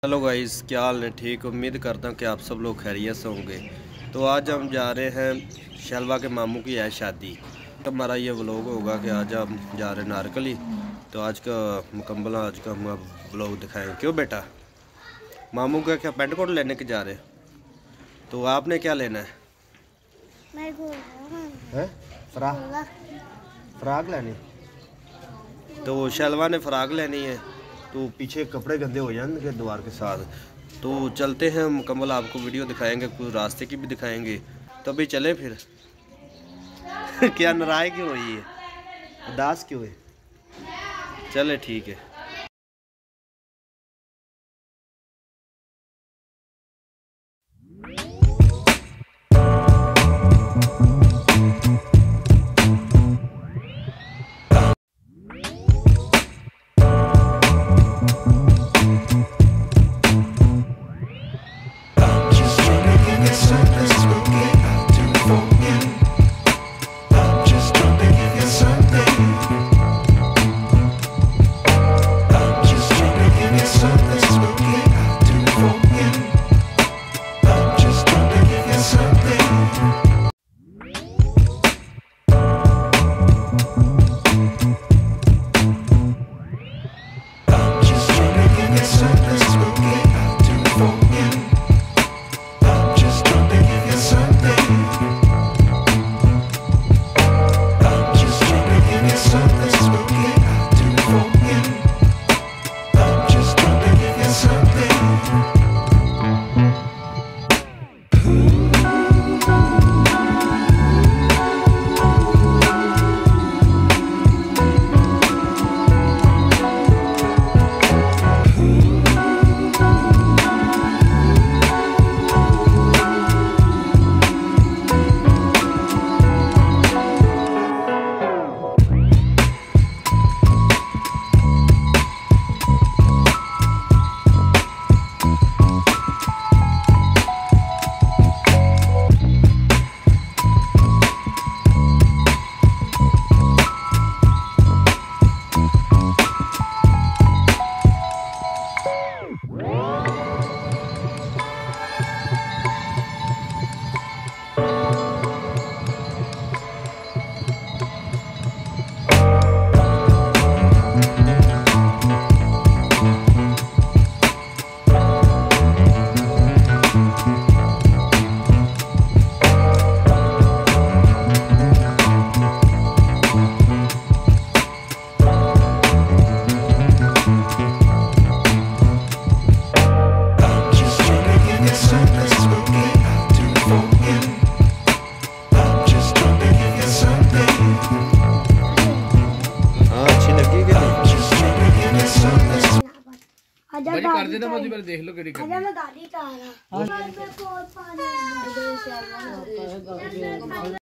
Hello guys, क्या हाल है? ठीक, उम्मीद करता हूँ कि आप सब लोग खैरियत से होंगे। तो आज हम जा रहे हैं, शलवा के मामू की है शादी। तो हमारा ये व्लॉग होगा कि आज हम जा रहे हैं नारकली। तो आज का मुकम्मल आज का हम व्लॉग दिखाएंगे। क्यों बेटा, मामू का क्या पेंट कोट लेने के जा रहे हैं? तो आपने क्या लेना है? फ्राक लेनी। तो शलवा ने फ्राक लेनी है, तो पीछे कपड़े गंदे हो जाएंगे द्वार के साथ। तो चलते हैं, मुकम्मल आपको वीडियो दिखाएंगे, कुछ रास्ते की भी दिखाएंगे। तो अभी चले फिर। क्या नाराज क्यों हुई है, उदास क्यों है? चले ठीक है। बड़ी कर देना मत पर देख लो केड़ी कर मैं दादी का आ रहा